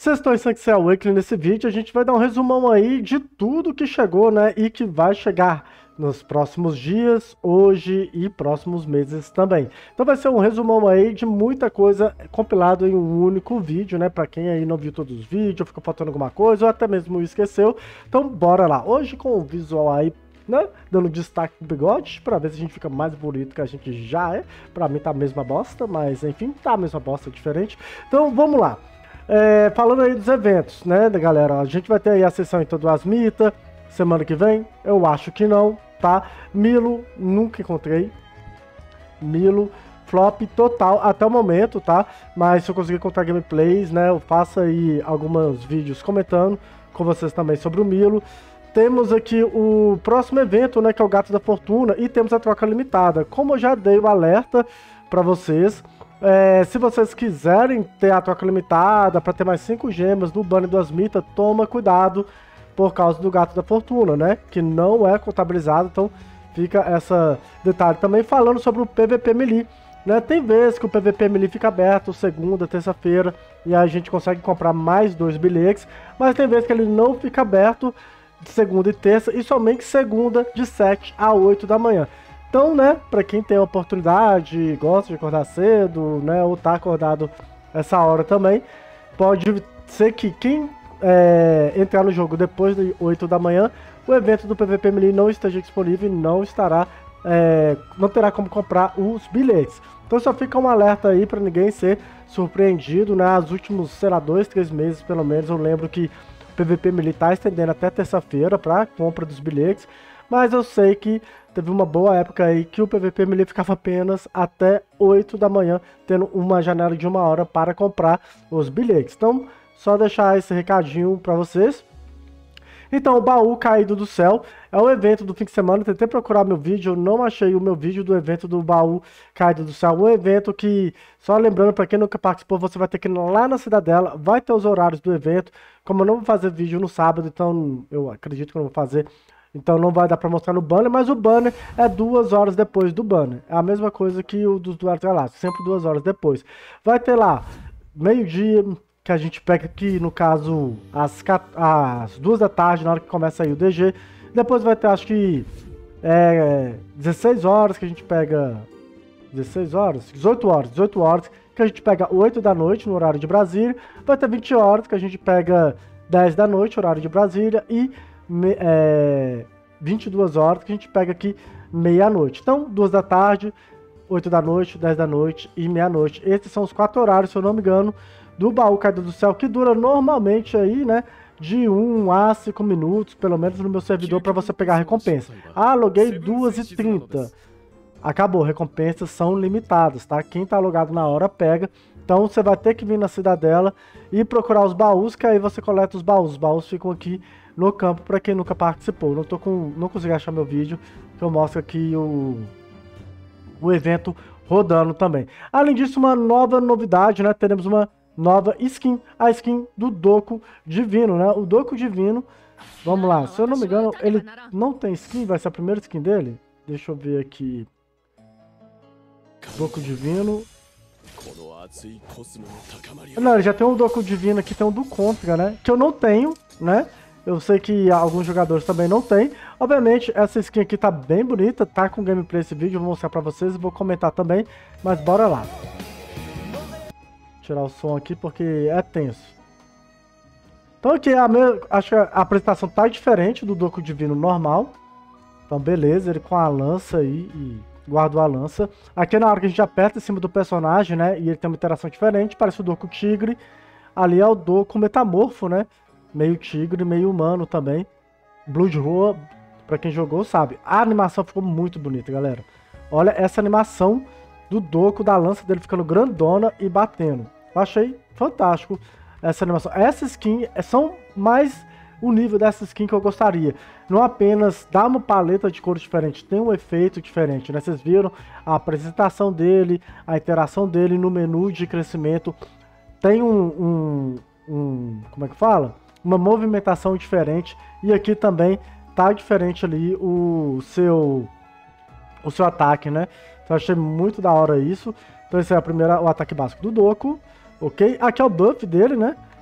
Vocês estão em Sanctuary Awakening. Nesse vídeo a gente vai dar um resumão aí de tudo que chegou, né, e que vai chegar nos próximos dias, hoje e próximos meses também. Então vai ser um resumão aí de muita coisa compilado em um único vídeo, né, pra quem aí não viu todos os vídeos, ficou faltando alguma coisa ou até mesmo esqueceu. Então bora lá. Hoje com o visual aí, né, dando destaque pro bigode, pra ver se a gente fica mais bonito que a gente já é. Pra mim tá a mesma bosta, mas enfim, tá a mesma bosta, diferente. Então vamos lá. Falando aí dos eventos, né, galera, a gente vai ter aí a sessão então do Asmita, semana que vem, eu acho que não, tá? Milo, nunca encontrei. Milo, flop total até o momento, tá? Mas se eu conseguir encontrar gameplays, né, eu faço aí alguns vídeos comentando com vocês também sobre o Milo. Temos aqui o próximo evento, né, que é o Gato da Fortuna, e temos a troca limitada. Como eu já dei o alerta para vocês, se vocês quiserem ter a troca limitada para ter mais 5 gemas no banner do Asmita, toma cuidado por causa do Gato da Fortuna, né? Que não é contabilizado, então fica esse detalhe. Também falando sobre o PVP Melee, né? Tem vezes que o PVP Melee fica aberto segunda, terça-feira, e aí a gente consegue comprar mais 2 bilhetes, mas tem vezes que ele não fica aberto de segunda e terça, e somente segunda de 7 a 8 da manhã. Então, né, para quem tem a oportunidade, gosta de acordar cedo, né, ou tá acordado essa hora também, pode ser que quem entrar no jogo depois de 8 da manhã, o evento do PVP Melee não esteja disponível e não estará, não terá como comprar os bilhetes. Então só fica um alerta aí para ninguém ser surpreendido, né, nos últimos, sei lá, 2, 3 meses pelo menos, eu lembro que o PVP Melee tá estendendo até terça-feira para compra dos bilhetes, mas eu sei que teve uma boa época aí que o PVP Melee ficava apenas até 8 da manhã, tendo uma janela de 1 hora para comprar os bilhetes. Então, só deixar esse recadinho para vocês. Então, o Baú Caído do Céu é o evento do fim de semana. Eu tentei procurar meu vídeo, eu não achei o meu vídeo do evento do Baú Caído do Céu. Um evento que, só lembrando, para quem nunca participou, você vai ter que ir lá na Cidadela, vai ter os horários do evento. Como eu não vou fazer vídeo no sábado, então eu acredito que eu não vou fazer, então não vai dar pra mostrar no banner, mas o banner é 2 horas depois do banner. É a mesma coisa que o dos Duelos Galácticos, sempre 2 horas depois. Vai ter lá, meio-dia, que a gente pega aqui, no caso, às 2 da tarde, na hora que começa aí o DG. Depois vai ter, acho que, 16 horas, que a gente pega... 16 horas? 18 horas, que a gente pega 8 da noite, no horário de Brasília. Vai ter 20 horas, que a gente pega 10 da noite, horário de Brasília. E 22 horas que a gente pega aqui meia-noite. Então, 2 da tarde, 8 da noite, 10 da noite e meia-noite. Esses são os 4 horários, se eu não me engano, do Baú Caído do Céu, que dura normalmente aí, né, de 1 a 5 minutos, pelo menos no meu servidor, para você pegar a recompensa. Ah, loguei 2h30. Acabou, recompensas são limitadas, tá? Quem tá logado na hora pega. Então você vai ter que vir na Cidadela e procurar os baús, que aí você coleta os baús. Os baús ficam aqui no campo para quem nunca participou. Não consegui achar meu vídeo, que eu mostro aqui o evento rodando também. Além disso, uma nova novidade, né? Teremos uma nova skin, a skin do Doku Divino, né? O Doku Divino, vamos lá, se eu não me engano, ele não tem skin, vai ser a primeira skin dele? Deixa eu ver aqui. Doku Divino. Não, ele já tem um Doku Divino aqui, tem um do Contra, né? Que eu não tenho, né? Eu sei que alguns jogadores também não tem. Obviamente, essa skin aqui tá bem bonita, tá com gameplay esse vídeo, eu vou mostrar pra vocês e vou comentar também, mas bora lá. Tirar o som aqui porque é tenso. Então aqui, acho que a apresentação tá diferente do Doku Divino normal. Então beleza, ele com a lança aí e guardou a lança. Aqui na hora que a gente aperta em cima do personagem, né, e ele tem uma interação diferente, parece o Doku Tigre. Ali é o Doku Metamorfo, né, meio tigre, meio humano também. Blood Roar, pra quem jogou sabe. A animação ficou muito bonita, galera. Olha essa animação do Doku, da lança dele ficando grandona e batendo. Eu achei fantástico essa animação. Essa skin são mais o nível dessa skin que eu gostaria. Não apenas dá uma paleta de cores diferente, tem um efeito diferente, né? Vocês viram a apresentação dele, a interação dele no menu de crescimento. Tem como é que fala? Uma movimentação diferente. E aqui também tá diferente ali o seu ataque, né? Então eu achei muito da hora isso. Então esse é o ataque básico do Doku, ok? Aqui é o buff dele, né?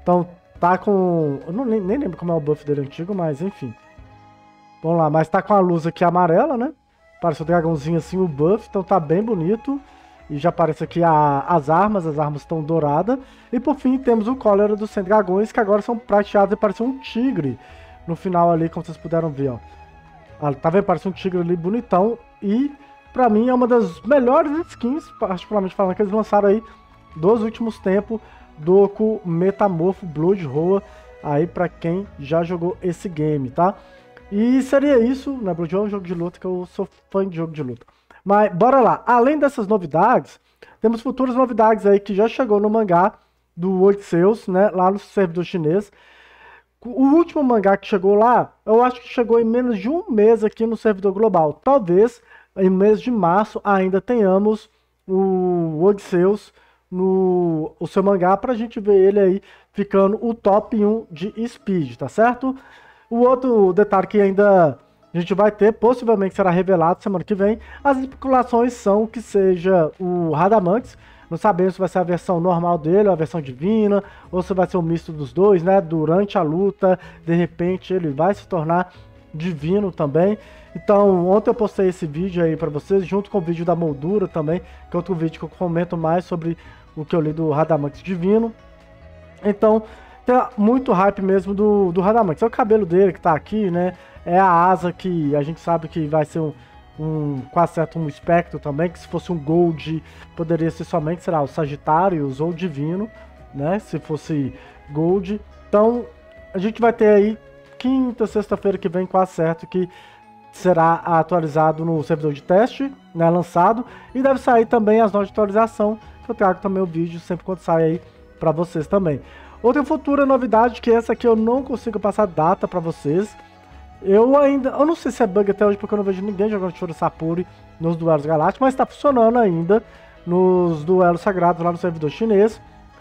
Então tá com... Eu não, nem lembro como é o buff dele antigo, mas enfim. Vamos lá, mas tá com a luz aqui amarela, né? Parece um dragãozinho assim, o buff, então tá bem bonito. E já aparece aqui as armas estão douradas. E por fim temos o cólera dos 100 dragões, que agora são prateados e parece um tigre no final ali, como vocês puderam ver, ó. Ah, tá vendo? Parece um tigre ali bonitão. E pra mim é uma das melhores skins, particularmente falando, que eles lançaram aí dos últimos tempos. Doku Metamorfo Blood Roa, aí pra quem já jogou esse game, tá? E seria isso, né? Blood Roa é um jogo de luta, que eu sou fã de jogo de luta. Mas bora lá, além dessas novidades, temos futuras novidades aí que já chegou no mangá do Odisseus, né? Lá no servidor chinês. O último mangá que chegou lá, eu acho que chegou em menos de um mês aqui no servidor global. Talvez em mês de março ainda tenhamos o Odisseus no o seu mangá pra gente ver ele aí ficando o top 1 de Speed, tá certo? O outro detalhe que ainda a gente vai ter, possivelmente será revelado semana que vem, as especulações são que seja o Radamantes. Não sabemos se vai ser a versão normal dele, ou a versão divina, ou se vai ser um misto dos dois, né? Durante a luta, de repente ele vai se tornar divino também. Então, ontem eu postei esse vídeo aí pra vocês, junto com o vídeo da moldura também, que é outro vídeo que eu comento mais sobre o que eu li do Radamantes divino. Então, tem muito hype mesmo do Radamantes. É o cabelo dele que tá aqui, né? É a asa que a gente sabe que vai ser quase certo um espectro também, que se fosse um Gold, poderia ser somente, sei lá, o Sagitários ou Divino, né? Se fosse Gold. Então, a gente vai ter aí quinta, sexta-feira que vem, quase certo que será atualizado no servidor de teste, né? Lançado. E deve sair também as notas de atualização, que eu trago também o vídeo sempre quando sai aí para vocês também. Outra futura novidade, que essa aqui eu não consigo passar data para vocês. Eu não sei se é bug até hoje, porque eu não vejo ninguém jogando Shura Sapuri nos duelos galácticos, mas tá funcionando ainda nos duelos sagrados lá no servidor chinês.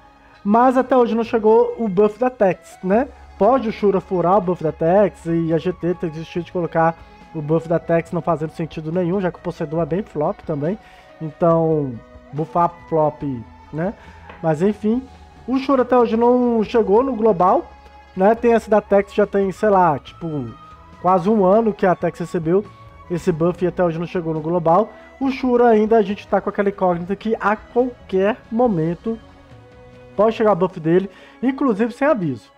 Mas até hoje não chegou o buff da Tex, né? Pode o Shura furar o buff da Tex e a GT ter desistido de colocar o buff da Tex, não fazendo sentido nenhum, já que o Poseidon é bem flop também. Então, buffar flop, né? Mas enfim, o Shura até hoje não chegou no global, né? Tem esse da Tex, já tem, sei lá, tipo, quase um ano que a Tex recebeu esse buff e até hoje não chegou no global. O Shura ainda a gente tá com aquela incógnita que a qualquer momento pode chegar o buff dele, inclusive sem aviso,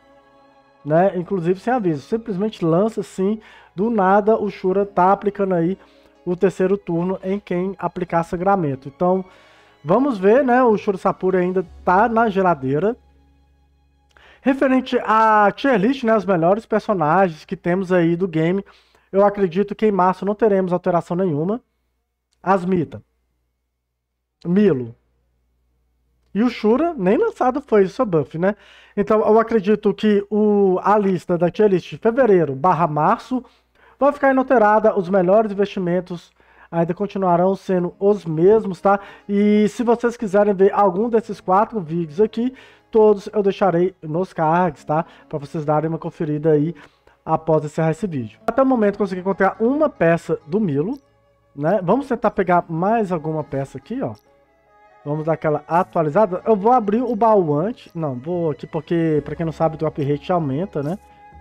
né? Inclusive sem aviso, simplesmente lança assim, do nada o Shura tá aplicando aí o terceiro turno em quem aplicar sangramento. Então, vamos ver, né? O Shura Sapuri ainda tá na geladeira. Referente a tier list, né, os melhores personagens que temos aí do game, eu acredito que em março não teremos alteração nenhuma. Asmita, Milo e o Shura, nem lançado foi o seu buff, né? Então eu acredito que a lista da tier list de fevereiro / março vai ficar inalterada, os melhores investimentos ainda continuarão sendo os mesmos, tá? E se vocês quiserem ver algum desses 4 vídeos aqui, todos eu deixarei nos cards, tá? Para vocês darem uma conferida aí após encerrar esse vídeo. Até o momento consegui encontrar uma peça do Milo, né? Vamos tentar pegar mais alguma peça aqui, ó. Vamos dar aquela atualizada. Eu vou abrir o baú antes. Não, vou aqui porque, para quem não sabe, o drop rate aumenta, né?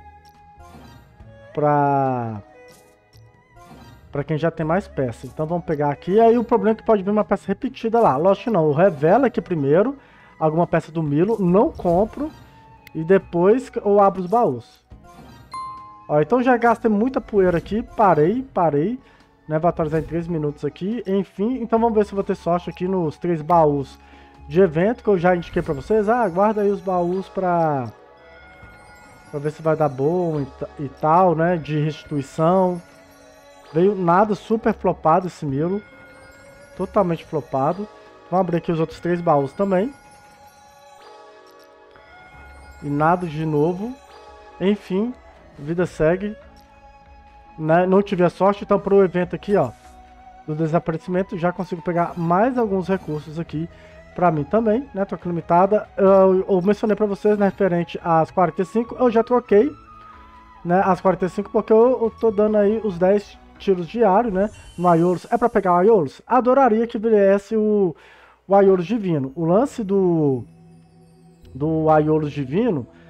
Para quem já tem mais peça. Então vamos pegar aqui. Aí o problema é que pode vir uma peça repetida lá. Lógico que não. Eu revelo aqui primeiro alguma peça do Milo, não compro e depois eu abro os baús. Ó, então já gastei muita poeira aqui, parei, né, vou atualizar em 3 minutos aqui, enfim, então vamos ver se eu vou ter sorte aqui nos 3 baús de evento que eu já indiquei pra vocês. Ah, guarda aí os baús pra ver se vai dar bom e tal, né, de restituição. Veio nada, super flopado esse Milo, totalmente flopado. Vamos abrir aqui os outros 3 baús também. E nada de novo. Enfim, vida segue. Né? Não tive a sorte, então pro evento aqui, ó, do desaparecimento, já consigo pegar mais alguns recursos aqui pra mim também, né? Troca limitada. Eu mencionei pra vocês, né, referente às 45, eu já troquei, né, as 45, porque eu tô dando aí os 10 tiros diários, né, no Aiolos. É pra pegar o Aiolos? Adoraria que viesse o Aiolos divino. O lance do Aiolos divino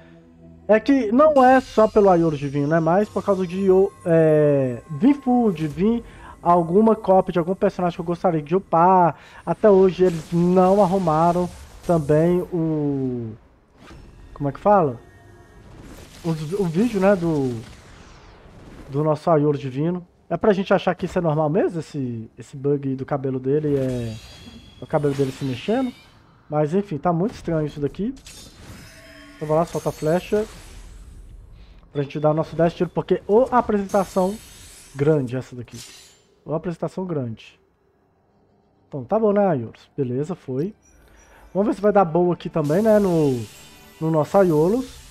É que não é só pelo Aioro Divino, né? Mas por causa de vir Food, vir alguma cópia de algum personagem que eu gostaria de upar. Até hoje eles não arrumaram também o... Como é que fala? O vídeo, né, do nosso Aioro Divino. É pra gente achar que isso é normal mesmo, esse bug do cabelo dele, o cabelo dele se mexendo. Mas enfim, tá muito estranho isso daqui. Então vai lá, solta a flecha. Pra gente dar o nosso 10 tiros, porque ou a apresentação grande essa daqui. Ou a apresentação grande. Então tá bom, né, Aiolos? Beleza, foi. Vamos ver se vai dar boa aqui também, né, no nosso Aiolos.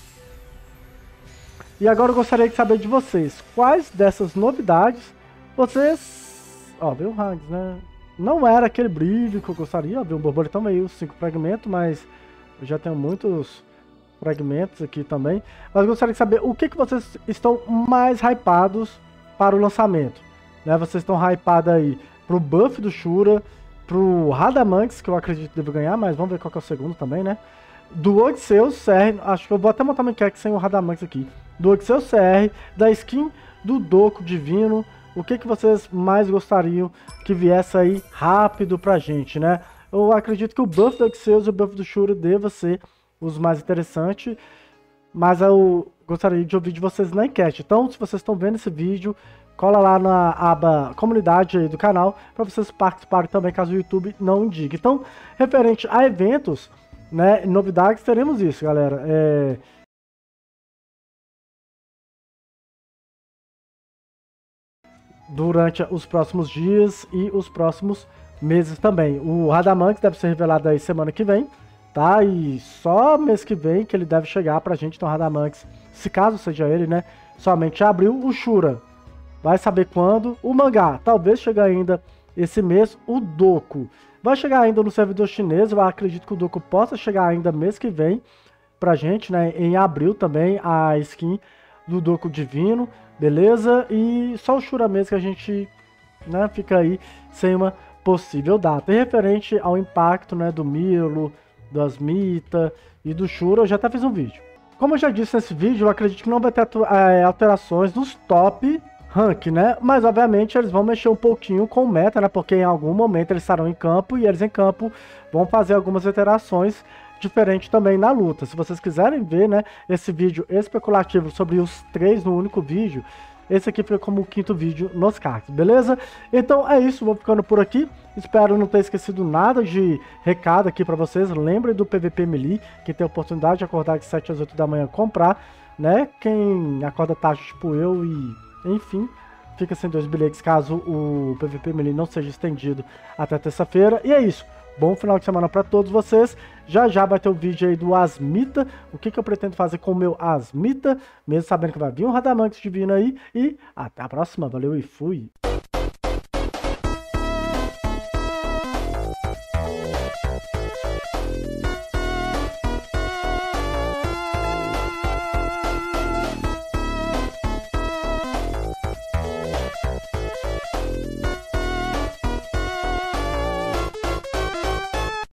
E agora eu gostaria de saber de vocês, quais dessas novidades vocês... Ó, veio o Hangs, né? Não era aquele brilho que eu gostaria, ó, veio um borboletão, veio 5 fragmentos, mas eu já tenho muitos fragmentos aqui também. Mas eu gostaria de saber o que vocês estão mais hypados para o lançamento. Né? Vocês estão hypados aí pro buff do Shura, pro Radamanx, que eu acredito que deve ganhar, mas vamos ver qual que é o segundo também, né? Do Odisseus CR, acho que eu vou até montar uma enquete sem o Radamanx aqui. Do Odisseus CR, da skin do Doku Divino, o que vocês mais gostariam que viesse aí rápido pra gente, né? Eu acredito que o buff do Odisseus e o buff do Shura deva ser os mais interessantes, mas eu gostaria de ouvir de vocês na enquete. Então, se vocês estão vendo esse vídeo, cola lá na aba comunidade aí do canal, para vocês participarem também, caso o YouTube não indique. Então, referente a eventos, né, novidades, teremos isso, galera. Durante os próximos dias e os próximos meses também. O Radamanx deve ser revelado aí semana que vem, tá? E só mês que vem que ele deve chegar pra gente no Radamanx, se caso seja ele, né? Somente em abril. O Shura vai saber quando. O mangá talvez chegue ainda esse mês. O Doku vai chegar ainda no servidor chinês. Eu acredito que o Doku possa chegar ainda mês que vem pra gente, né? Em abril também, a skin do Doku Divino, beleza? E só o Shura mesmo que a gente, né, fica aí sem uma possível data. E referente ao impacto, né, do Milo, do Asmita e do Shura, eu já até fiz um vídeo. Como eu já disse nesse vídeo, eu acredito que não vai ter alterações nos top rank, né? Mas obviamente eles vão mexer um pouquinho com o meta, né? Porque em algum momento eles estarão em campo e eles em campo vão fazer algumas alterações diferente também na luta. Se vocês quiserem ver, né, esse vídeo especulativo sobre os 3 no único vídeo, esse aqui fica como o 5º vídeo nos cards, beleza? Então é isso, vou ficando por aqui. Espero não ter esquecido nada de recado aqui pra vocês. Lembrem do PVP Melee, que tem a oportunidade de acordar de 7 às 8 da manhã comprar, né? Quem acorda tarde, tipo eu, e enfim, fica sem 2 bilhetes caso o PVP Melee não seja estendido até terça-feira. E é isso. Bom final de semana para todos vocês. Já já vai ter o vídeo aí do Asmita. O que eu pretendo fazer com o meu Asmita, mesmo sabendo que vai vir um Radamanx divino aí. E até a próxima. Valeu e fui!